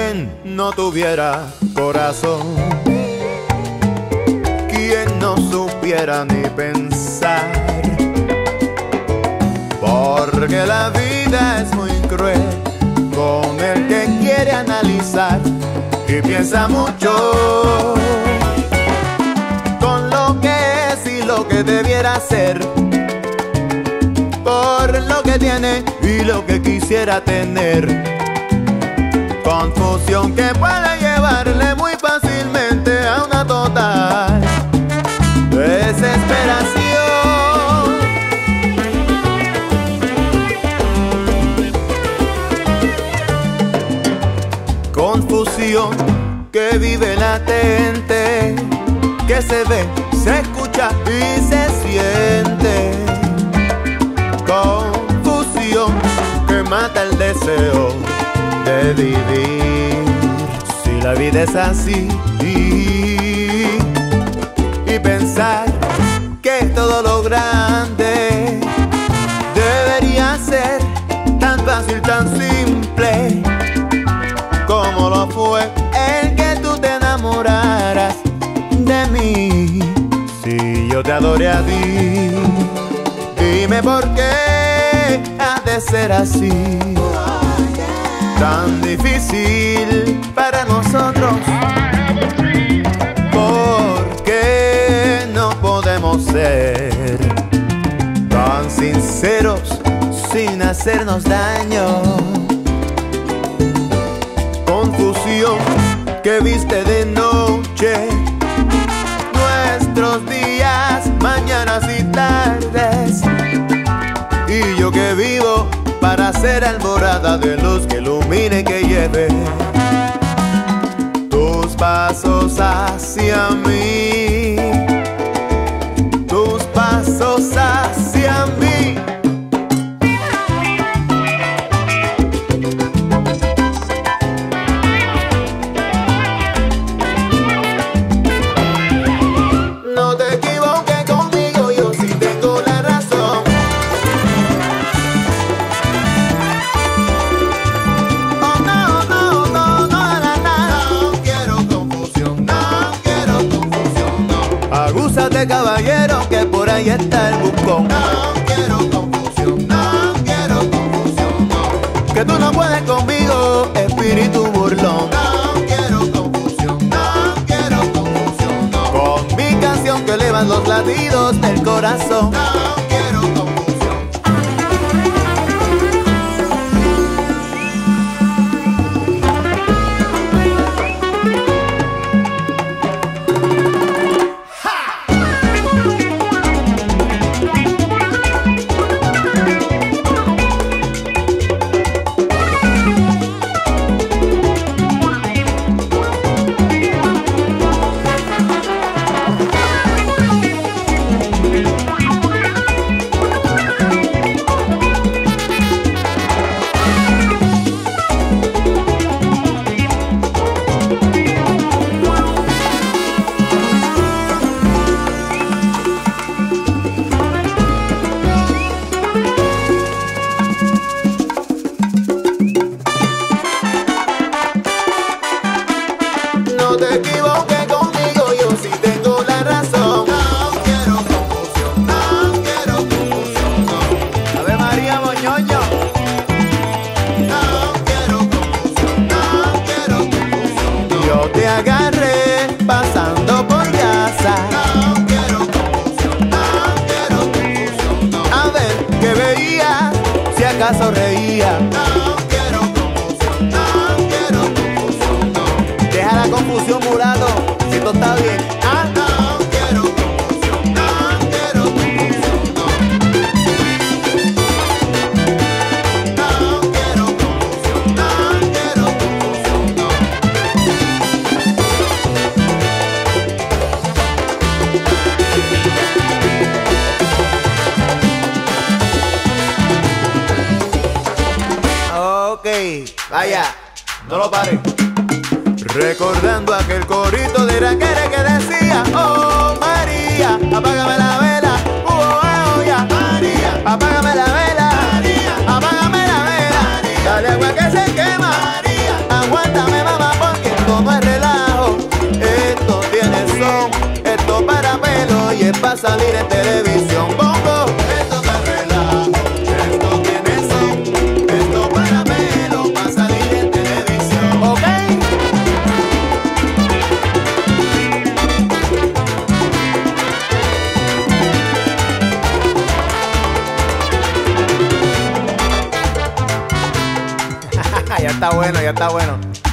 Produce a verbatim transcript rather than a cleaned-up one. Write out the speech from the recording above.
quien no tuviera corazón, quien no supiera ni pensar, porque la vida es muy cruel con el que quiere analizar y piensa mucho con lo que es y lo que debiera ser, por lo que tiene y lo que quisiera tener. Confusión que puede llevarle muy fácilmente a una total desesperación. Confusión que vive latente, que se ve, se escucha y se siente. Confusión que mata el deseo de vivir. Si la vida es así y pensar que todo lo grande debería ser tan fácil, tan simple como lo fue el que tú te enamoraras de mí. Si yo te adoré a ti, dime por qué ha de ser así, tan difícil para nosotros. ¿Por qué no podemos ser tan sinceros sin hacernos daño? Confusión que viste de noche nuestros días, mañanas y tardes, y yo que vivo para ser alborada de luz que ilumine, que lleve tus pasos hacia mí, tus pasos hacia mí. No te equivoques conmigo, yo sí tengo la razón. Oh, no, no, no, no, no, no. No quiero confusión, no quiero confusión, no. Agúzate, caballero, que por ahí está el buscón. No quiero confusión, no quiero confusión, no. Que tú no puedes conmigo, espíritu burlón. No quiero confusión, no quiero confusión, no. Con mi canción que elevan los latidos del corazón. No quiero confusión. No te equivoques conmigo, yo sí tengo la razón. No quiero confusión, no quiero confusión, no. Ave María Moñoño. No quiero confusión, no quiero confusión, no. Yo te agarré pasando por casa. No quiero confusión, no quiero confusión, no. A ver qué veía, si acaso reía. No quiero confusión, no quiero confusión, no. Deja la confusión, mulato, si todo está bien. Ah, no quiero confusión, no quiero confusión, no. No quiero confusión, no quiero confusión, no. Ok, vaya, no lo pare. Recordando aquel corito de raquere que decía: oh María, apágame la vela. Uh, oh, oh, ya. María, apágame la vela. María, apágame la vela. María, dale agua que se quema. María, aguántame, mamá. para salir en televisión. Bongo, esto te relajo, esto tiene son, esto para verlo, para salir en televisión. Ok. Ya está bueno, ya está bueno.